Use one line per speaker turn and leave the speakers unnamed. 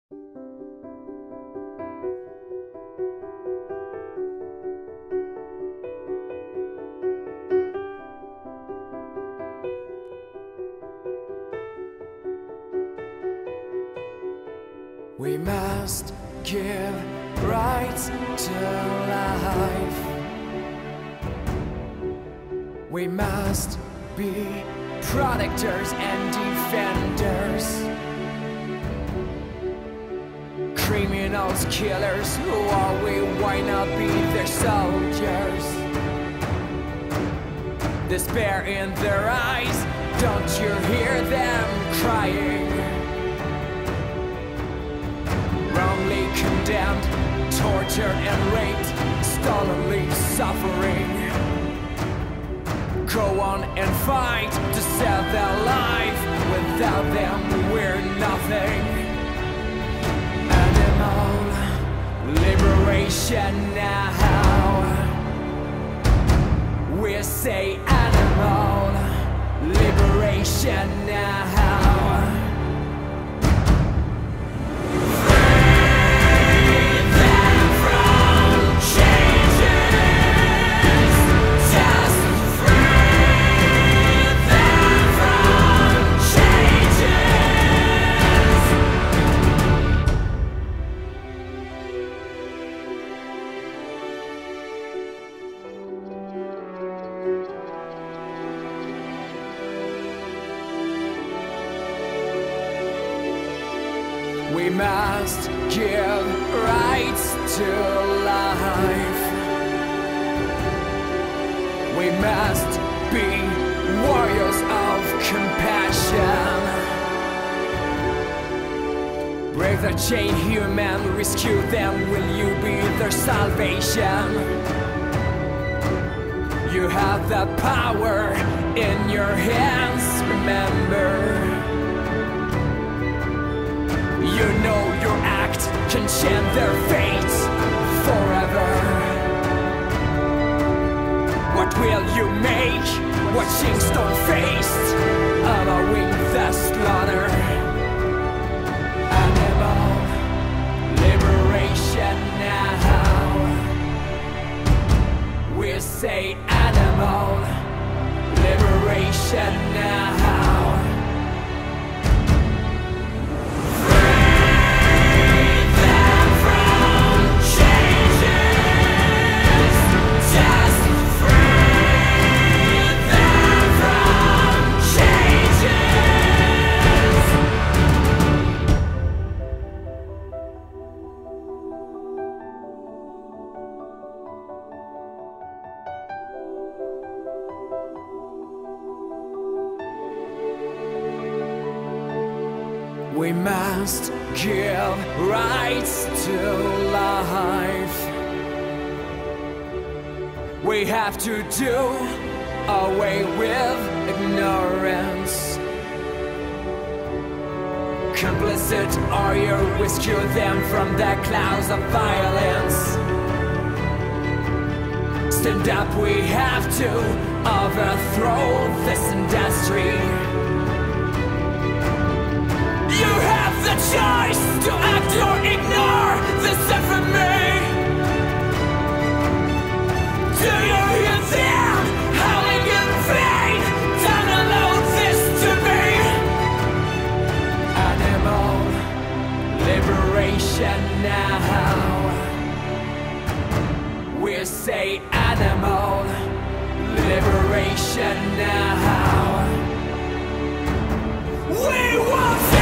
We must give rights to life. We must be protectors and defenders. Criminals, killers, who are we? Why not be their soldiers? Despair in their eyes, don't you hear them crying? Wrongly condemned, tortured and raped, stolidly suffering. Go on and fight to save their life. Without them we're nothing. Animal liberation now. We say animal liberation now. We must give rights to life. We must be warriors of compassion. Break the chain, human, rescue them. Will you be their salvation? You have the power in your hands, remember. You know your act can change their fate forever. What will you make? Watching stone faced, allowing the slaughter. Animal liberation now. We say animal liberation now. We must give rights to life. We have to do away with ignorance. Complicit are you, rescue them from the clouds of violence. Stand up, we have to overthrow this industry. You have the choice to act or ignore this infamy. Do you hear them howling in vain? Don't allow this to be. Animal liberation now. We say animal liberation now. We want